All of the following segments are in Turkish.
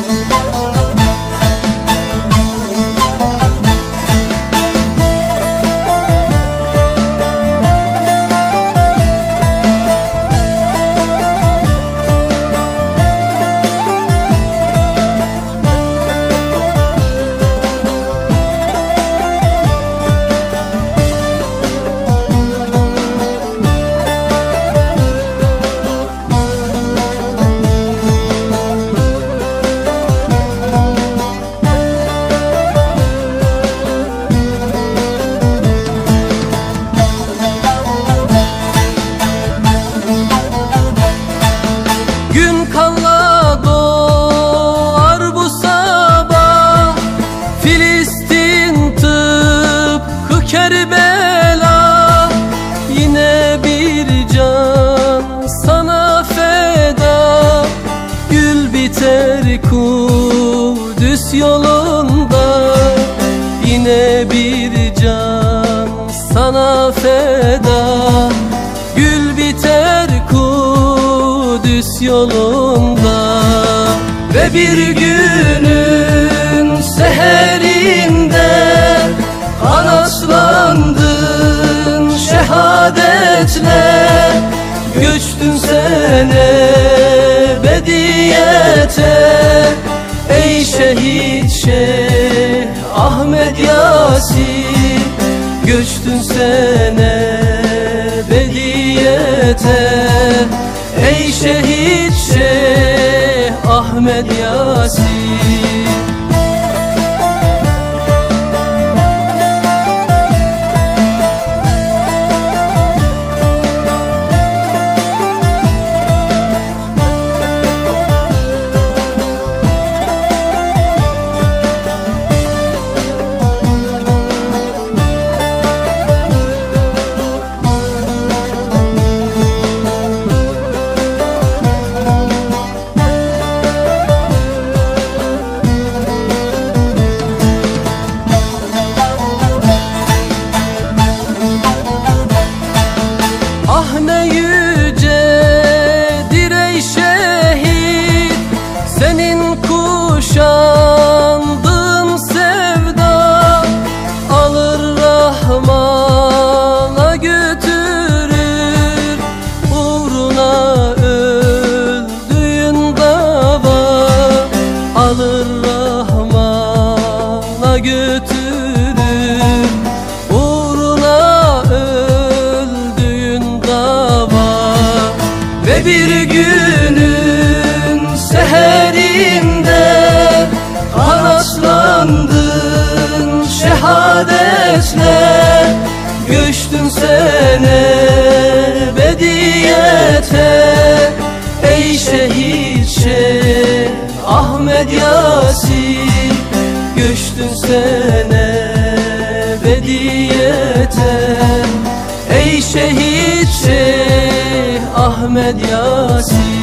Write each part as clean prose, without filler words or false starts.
Kerbela, yine bir can sana feda. Gül biter Kudüs yolunda, yine bir can sana feda. Gül biter Kudüs yolunda. Ve bir günün seherinde kanatlandın şehadetle, göçtün sen ebediyete. Ey şehit Şeyh Ahmed Yasin, göçtün sen ebediyete. Ey şehit Şeyh Ahmed Yasin. Ah ne yücedir ey şehit, senin kuşandığın sevda. Alır Rahman'a götürür, uğruna öldüğün dava. Alır Rahman'a götürür, uğruna ve bir günün seherinde kanatlandın şehadetle, göçtün sen ebediyete. Ey şehit Şeyh Ahmed Yasin, göçtün sen ebediyete. Ey şehit Şeyh Ahmed Yasin.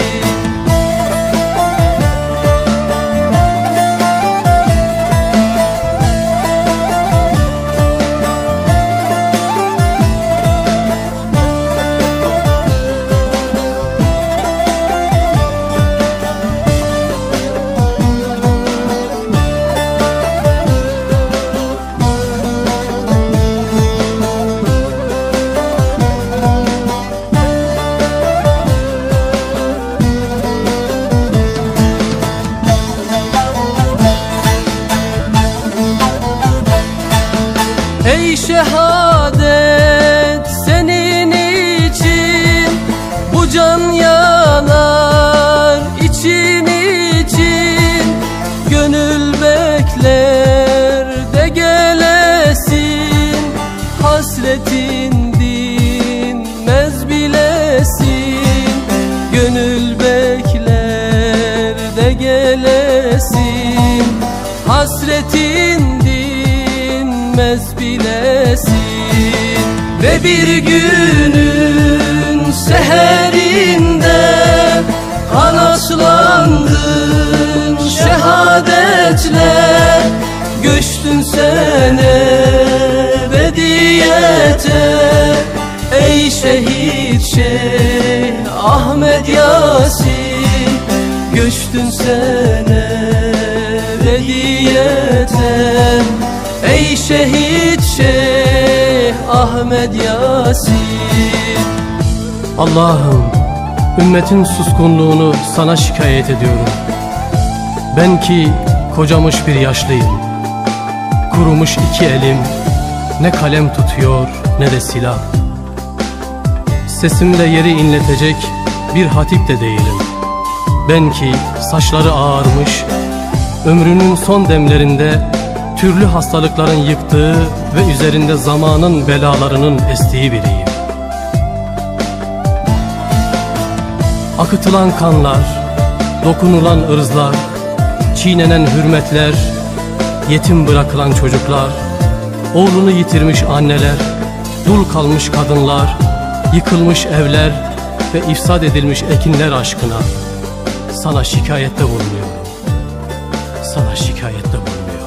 Ey şehadet senin için, bu can yanar için için. Gönül bekler de gelesin, hasretin dinmez bilesin. Gönül bekler de gelesin, hasretin dinmez bilesin. Ve bir günün seherinde kanatlandın şehadetle, göçtün sen ebediyete. Ey şehit Şeyh Ahmed Yasin, göçtün düşünsene hediyete. Ey şehit Şeyh Ahmed Yasin. Allah'ım, ümmetin suskunluğunu sana şikayet ediyorum. Ben ki kocamış bir yaşlıyım. Kurumuş iki elim, ne kalem tutuyor ne de silah. Sesimle yeri inletecek bir hatip de değilim. Ben ki saçları ağarmış, ömrünün son demlerinde türlü hastalıkların yıktığı ve üzerinde zamanın belalarının estiği biriyim. Akıtılan kanlar, dokunulan ırzlar, çiğnenen hürmetler, yetim bırakılan çocuklar, oğlunu yitirmiş anneler, dul kalmış kadınlar, yıkılmış evler ve ifsad edilmiş ekinler aşkına sana şikayette bulunuyorum. Sana şikayette bulunuyorum.